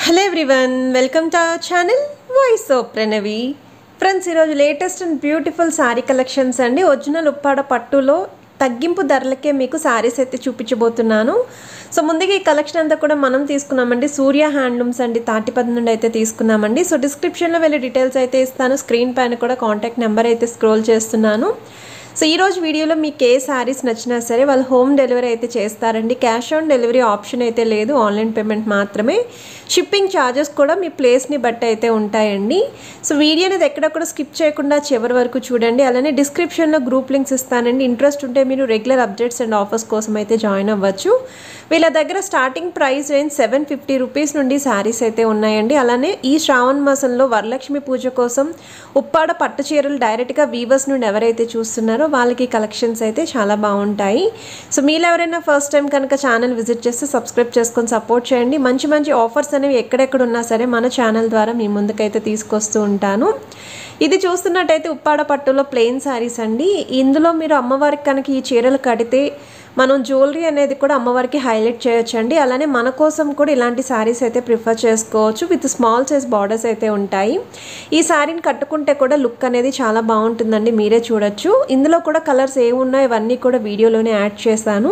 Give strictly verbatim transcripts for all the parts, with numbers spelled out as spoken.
Hello everyone, welcome to our channel voice of Pranavi. Friends, ఈరోజు latest and beautiful sari collections అండి. Original Uppada పట్టులో తగ్గింపు ధరలకే మీకు శారీస్ అయితే చూపించబోతున్నాను. సో ముందుగా ఈ కలెక్షన్ అంతా కూడా మనం తీసుకున్నామండి. సూర్య హ్యాండ్లూమ్స్ అండి, తాటిపది నుండి అయితే తీసుకున్నామండి. సో డిస్క్రిప్షన్లో వెళ్ళి డీటెయిల్స్ అయితే ఇస్తాను. స్క్రీన్ పైన కూడా కాంటాక్ట్ నెంబర్ అయితే స్క్రోల్ చేస్తున్నాను. సో ఈరోజు వీడియోలో మీకు ఏ శారీస్ నచ్చినా సరే వాళ్ళు హోమ్ డెలివరీ అయితే చేస్తారండి. క్యాష్ ఆన్ డెలివరీ ఆప్షన్ అయితే లేదు, ఆన్లైన్ పేమెంట్ మాత్రమే. షిప్పింగ్ ఛార్జెస్ కూడా మీ ప్లేస్ని బట్టి అయితే ఉంటాయండి. సో వీడియో అనేది ఎక్కడక్కడ స్కిప్ చేయకుండా చివరి వరకు చూడండి. అలానే డిస్క్రిప్షన్లో గ్రూప్ లింక్స్ ఇస్తానండి. ఇంట్రెస్ట్ ఉంటే మీరు రెగ్యులర్ అప్డేట్స్ అండ్ ఆఫర్స్ కోసం అయితే జాయిన్ అవ్వచ్చు. వీళ్ళ దగ్గర starting price range seven fifty rupees నుండి శారీస్ అయితే ఉన్నాయండి. అలానే ఈ శ్రావణ మాసంలో వరలక్ష్మి పూజ కోసం ఉప్పాడ పట్టు చీరలు డైరెక్ట్గా వీవర్స్ నుండి ఎవరైతే చూస్తున్నారో వాళ్ళకి కలెక్షన్స్ అయితే చాలా బాగుంటాయి. సో మీరు ఎవరైనా ఫస్ట్ టైం కనుక ఛానల్ విజిట్ చేస్తే సబ్స్క్రైబ్ చేసుకొని సపోర్ట్ చేయండి. మంచి మంచి ఆఫర్స్ అనేవి ఎక్కడెక్కడ ఉన్నా సరే మన ఛానల్ ద్వారా మీ ముందుకైతే తీసుకొస్తూ ఉంటాను. ఇది చూస్తున్నట్టయితే ఉప్పాడ పట్టులో ప్లెయిన్ శారీస్ అండి. ఇందులో మీరు అమ్మవారికి కనుక ఈ చీరలు కడితే మనం జ్యువెలరీ అనేది కూడా అమ్మవారికి హైలైట్ చేయొచ్చండి. అలానే మన కోసం కూడా ఇలాంటి శారీస్ అయితే ప్రిఫర్ చేసుకోవచ్చు. విత్ స్మాల్ సైజ్ బార్డర్స్ అయితే ఉంటాయి. ఈ శారీని కట్టుకుంటే కూడా లుక్ అనేది చాలా బాగుంటుందండి, మీరే చూడొచ్చు. ఇందులో కూడా కలర్స్ ఏమి ఉన్నాయో ఇవన్నీ కూడా వీడియోలోనే యాడ్ చేశాను.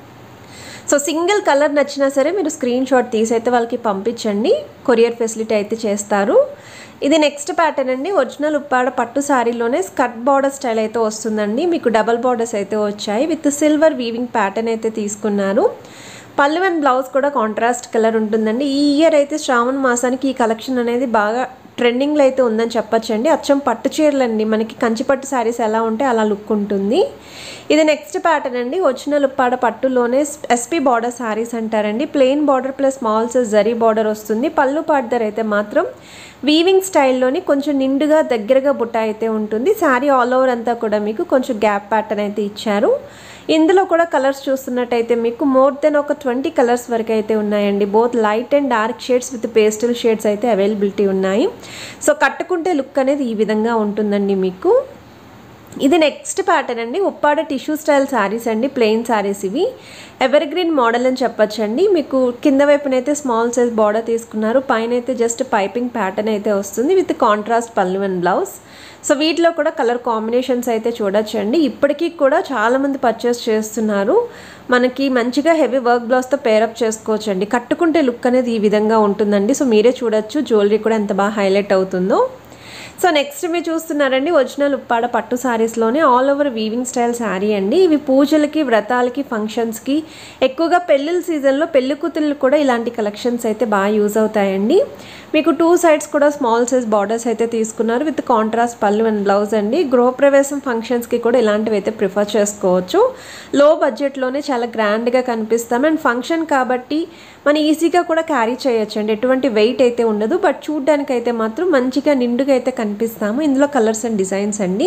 సో సింగిల్ కలర్ నచ్చినా సరే మీరు స్క్రీన్ షాట్ తీసి అయితే వాళ్ళకి పంపించండి, కొరియర్ ఫెసిలిటీ అయితే చేస్తారు. ఇది నెక్స్ట్ ప్యాటర్న్ అండి. ఒరిజినల్ ఉప్పాడ పట్టు శారీలోనే స్కర్ట్ బార్డర్ స్టైల్ అయితే వస్తుందండి. మీకు డబల్ బార్డర్స్ అయితే వచ్చాయి. విత్ సిల్వర్ వీవింగ్ ప్యాటర్న్ అయితే తీసుకున్నారు. పళ్ళు అండ్ బ్లౌజ్ కూడా కాంట్రాస్ట్ కలర్ ఉంటుందండి. ఈ ఇయర్ అయితే శ్రావణ మాసానికి ఈ కలెక్షన్ అనేది బాగా ట్రెండింగ్లో అయితే ఉందని చెప్పొచ్చండి. అచ్చం పట్టు చీరలు అండి, మనకి కంచి పట్టు శారీస్ ఎలా ఉంటే అలా లుక్ ఉంటుంది. ఇది నెక్స్ట్ ప్యాటర్న్ అండి. ఒరిజినల్ ఉప్పాడ పట్టులోనే ఎస్పీ బార్డర్ శారీస్ అంటారండి. Plain border plus small size zari border వస్తుంది. పళ్ళు పార్డర్ అయితే మాత్రం వీవింగ్ స్టైల్లోని కొంచెం నిండుగా దగ్గరగా బుట్ట అయితే ఉంటుంది. శారీ ఆల్ ఓవర్ అంతా కూడా మీకు కొంచెం గ్యాప్ ప్యాటర్న్ అయితే ఇచ్చారు. ఇందులో కూడా కలర్స్ చూస్తున్నట్టయితే మీకు మోర్ దెన్ ఒక ట్వంటీ కలర్స్ వరకు అయితే ఉన్నాయండి. Both light and dark shades with pastel shades అయితే అవైలబిలిటీ ఉన్నాయి. సో కట్టుకుంటే లుక్ అనేది ఈ విధంగా ఉంటుందండి మీకు. ఇది నెక్స్ట్ ప్యాటర్న్ అండి. ఉప్పాడ టిష్యూ స్టైల్ శారీస్ అండి, ప్లెయిన్ శారీస్ ఇవి. ఎవర్ గ్రీన్ మోడల్ అని చెప్పొచ్చండి. మీకు కింద వైపునైతే స్మాల్ సైజ్ బార్డర్ తీసుకున్నారు, పైన అయితే జస్ట్ పైపింగ్ ప్యాటర్న్ అయితే వస్తుంది విత్ కాంట్రాస్ట్ పళ్ళు అండ్ బ్లౌజ్. సో వీటిలో కూడా కలర్ కాంబినేషన్స్ అయితే చూడొచ్చండి. ఇప్పటికీ కూడా చాలామంది పర్చేస్ చేస్తున్నారు. మనకి మంచిగా హెవీ వర్క్ బ్లౌజ్తో పేరప్ చేసుకోవచ్చు అండి. కట్టుకుంటే లుక్ అనేది ఈ విధంగా ఉంటుందండి. సో మీరే చూడొచ్చు జ్యువెలరీ కూడా ఎంత బాగా హైలైట్ అవుతుందో. సో నెక్స్ట్ మీరు చూస్తున్నారండి ఒరిజినల్ ఉప్పాడ పట్టు శారీస్లోనే all over weaving style sari అండి. ఇవి పూజలకి, వ్రతాలకి, ఫంక్షన్స్కి, ఎక్కువగా పెళ్ళిళ్ళ సీజన్లో పెళ్లి కూతుళ్ళు కూడా ఇలాంటి కలెక్షన్స్ అయితే బాగా యూజ్ అవుతాయండి. మీకు టూ సైడ్స్ కూడా స్మాల్ సైజ్ బార్డర్స్ అయితే తీసుకున్నారు విత్ కాంట్రాస్ట్ పళ్ళు అండ్ బ్లౌజ్ అండి. గృహప్రవేశం ఫంక్షన్స్కి కూడా ఇలాంటివి అయితే ప్రిఫర్ చేసుకోవచ్చు. లో బడ్జెట్లోనే చాలా గ్రాండ్గా కనిపిస్తాం. అండ్ ఫంక్షన్ కాబట్టి మనం ఈజీగా కూడా క్యారీ చేయొచ్చు అండి. ఎటువంటి వెయిట్ అయితే ఉండదు, బట్ చూడ్డానికి అయితే మాత్రం మంచిగా నిండుగా అయితే కనిపిస్తాము. ఇందులో కలర్స్ అండ్ డిజైన్స్ అండి.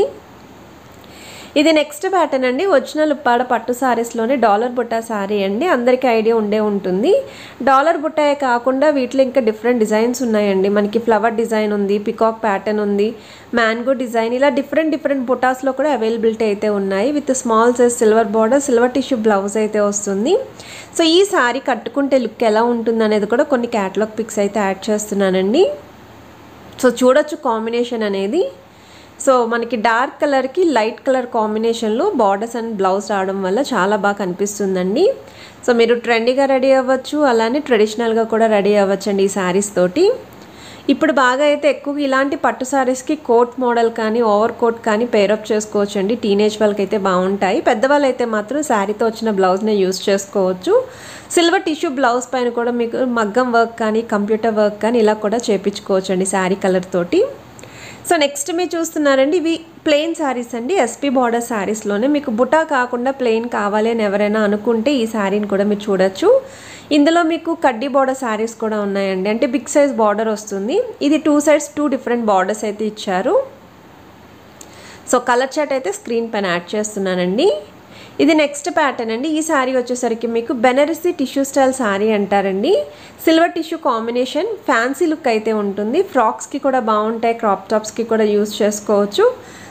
ఇది నెక్స్ట్ ప్యాటర్న్ అండి. ఒరిజినల్ ఉప్పాడ పట్టు శారీస్లోనే డాలర్ బుట్టా శారీ అండి. అందరికీ ఐడియా ఉండే ఉంటుంది. డాలర్ బుట్టాయే కాకుండా వీటిలో ఇంకా డిఫరెంట్ డిజైన్స్ ఉన్నాయండి. మనకి ఫ్లవర్ డిజైన్ ఉంది, పికాక్ ప్యాటర్న్ ఉంది, మ్యాంగో డిజైన్, ఇలా డిఫరెంట్ డిఫరెంట్ బుటాస్లో కూడా అవైలబిలిటీ అయితే ఉన్నాయి. With small size silver border, silver tissue blouse అయితే వస్తుంది. సో ఈ శారీ కట్టుకుంటే లుక్ ఎలా ఉంటుంది అనేది కూడా కొన్ని క్యాటలాగ్ పిక్స్ అయితే యాడ్ చేస్తున్నానండి. సో చూడొచ్చు కాంబినేషన్ అనేది. సో మనకి డార్క్ కలర్కి లైట్ కలర్ కాంబినేషన్లో బార్డర్స్ అండ్ బ్లౌజ్ రావడం వల్ల చాలా బాగా కనిపిస్తుందండి. సో మీరు ట్రెండీగా రెడీ అవ్వచ్చు, అలానే ట్రెడిషనల్గా కూడా రెడీ అవ్వచ్చు అండి ఈ శారీస్ తోటి. ఇప్పుడు బాగా అయితే ఎక్కువ ఇలాంటి పట్టు శారీస్కి కోట్ మోడల్ కానీ ఓవర్ కోట్ కానీ పేరప్ చేసుకోవచ్చు అండి. టీనేజ్ వాళ్ళకి అయితే బాగుంటాయి. పెద్దవాళ్ళు అయితే మాత్రం శారీతో వచ్చిన బ్లౌజ్నే యూజ్ చేసుకోవచ్చు. సిల్వర్ టిష్యూ బ్లౌజ్ పైన కూడా మీకు మగ్గం వర్క్ కానీ కంప్యూటర్ వర్క్ కానీ ఇలా కూడా చేయించుకోవచ్చు అండి శారీ కలర్ తోటి. సో నెక్స్ట్ మీరు చూస్తున్నారండి, ఇవి ప్లెయిన్ శారీస్ అండి. ఎస్పీ బార్డర్ శారీస్లోనే మీకు బుటా కాకుండా ప్లెయిన్ కావాలి అని ఎవరైనా అనుకుంటే ఈ శారీని కూడా మీరు చూడొచ్చు. ఇందులో మీకు కడ్డీ బార్డర్ శారీస్ కూడా ఉన్నాయండి. అంటే బిగ్ సైజ్ బార్డర్ వస్తుంది. ఇది two sides two different borders అయితే ఇచ్చారు. సో కలర్ చార్ట్ అయితే స్క్రీన్ పైన యాడ్ చేస్తున్నానండి. ఇది నెక్స్ట్ ప్యాటర్న్ అండి. ఈ శారీ వచ్చేసరికి మీకు బెనారసీ టిష్యూ స్టైల్ శారీ అంటారండి. Silver tissue combination, fancy look అయితే ఉంటుంది. ఫ్రాక్స్కి కూడా బాగుంటాయి, క్రాప్ టాప్స్కి కూడా యూజ్ చేసుకోవచ్చు.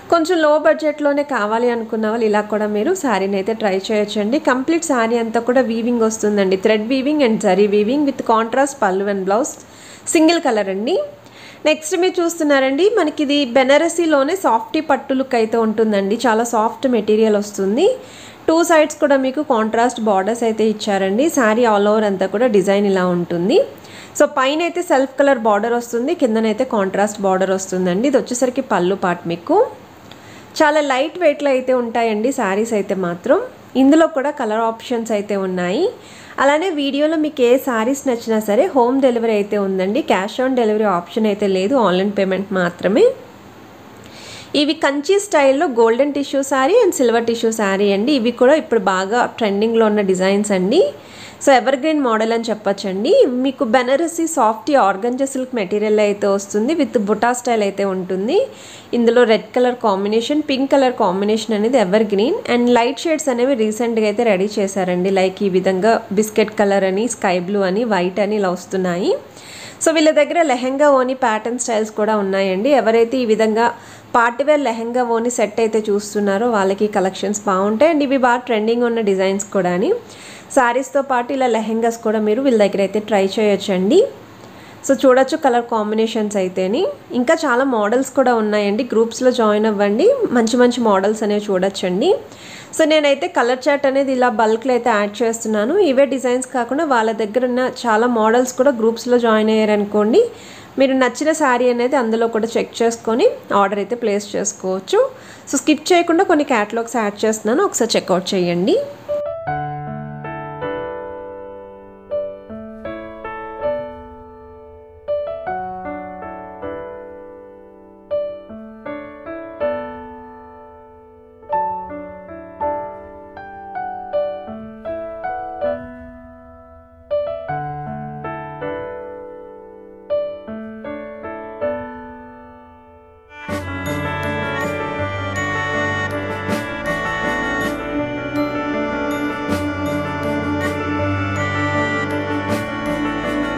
కొంచెం లో బడ్జెట్లోనే కావాలి అనుకున్న వాళ్ళు ఇలా కూడా మీరు శారీని అయితే ట్రై చేయొచ్చండి. కంప్లీట్ శారీ అంతా కూడా వీవింగ్ వస్తుందండి, thread weaving and zari weaving with contrast పళ్ళు అండ్ బ్లౌజ్ సింగిల్ కలర్ అండి. నెక్స్ట్ మీరు చూస్తున్నారండి, మనకి ఇది బెనారసీలోనే సాఫ్టీ పట్టు లుక్ అయితే ఉంటుందండి. చాలా సాఫ్ట్ మెటీరియల్ వస్తుంది. టూ సైడ్స్ కూడా మీకు కాంట్రాస్ట్ బార్డర్స్ అయితే ఇచ్చారండి. శారీ ఆల్ ఓవర్ అంతా కూడా డిజైన్ ఇలా ఉంటుంది. సో పైన అయితే సెల్ఫ్ కలర్ బార్డర్ వస్తుంది, కిందనైతే కాంట్రాస్ట్ బార్డర్ వస్తుందండి. ఇది వచ్చేసరికి పళ్ళు పార్ట్. మీకు చాలా లైట్ వెయిట్లో అయితే ఉంటాయండి శారీస్ అయితే మాత్రం. ఇందులో కూడా కలర్ ఆప్షన్స్ అయితే ఉన్నాయి. అలానే వీడియోలో మీకు ఏ శారీస్ నచ్చినా సరే హోమ్ డెలివరీ అయితే ఉందండి. క్యాష్ ఆన్ డెలివరీ ఆప్షన్ అయితే లేదు, ఆన్లైన్ పేమెంట్ మాత్రమే. ఇవి కంచి స్టైల్లో golden tissue sari and silver tissue sari అండి. ఇవి కూడా ఇప్పుడు బాగా ట్రెండింగ్లో ఉన్న డిజైన్స్ అండి. సో ఎవర్ గ్రీన్ మోడల్ అని చెప్పొచ్చండి. మీకు Banarasi soft organza silk material అయితే వస్తుంది, విత్ బుటా స్టైల్ అయితే ఉంటుంది. ఇందులో red colour combination, pink colour combination అనేది evergreen and light shades అనేవి రీసెంట్గా అయితే రెడీ చేశారండి. లైక్ ఈ విధంగా బిస్కెట్ కలర్ అని, స్కై బ్లూ అని, వైట్ అని ఇలా వస్తున్నాయి. సో వీళ్ళ దగ్గర లెహెంగా ఓని ప్యాటర్న్ స్టైల్స్ కూడా ఉన్నాయండి. ఎవరైతే ఈ విధంగా పార్టీవేర్ లెహెంగా ఓని సెట్ అయితే చూస్తున్నారో వాళ్ళకి కలెక్షన్స్ బాగుంటాయి అండ్ ఇవి బాగా ట్రెండింగ్ ఉన్న డిజైన్స్ కూడా అని. శారీస్తో పాటు ఇలా లెహెంగాస్ కూడా మీరు వీళ్ళ దగ్గర అయితే ట్రై చేయొచ్చండి. సో చూడొచ్చు కలర్ కాంబినేషన్స్ అయితేని. ఇంకా చాలా మోడల్స్ కూడా ఉన్నాయండి. గ్రూప్స్లో జాయిన్ అవ్వండి, మంచి మంచి మోడల్స్ అనేవి చూడొచ్చండి. సో నేనైతే కలర్ చార్ట్ అనేది ఇలా బల్క్లో అయితే యాడ్ చేస్తున్నాను. ఇవే డిజైన్స్ కాకుండా వాళ్ళ దగ్గర ఉన్న చాలా మోడల్స్ కూడా గ్రూప్స్లో జాయిన్ అయ్యారనుకోండి, మీరు నచ్చిన శారీ అనేది అందులో కూడా చెక్ చేసుకొని ఆర్డర్ అయితే ప్లేస్ చేసుకోవచ్చు. సో స్కిప్ చేయకుండా కొన్ని క్యాటలాగ్స్ యాడ్ చేస్తున్నాను, ఒకసారి చెక్అవుట్ చేయండి.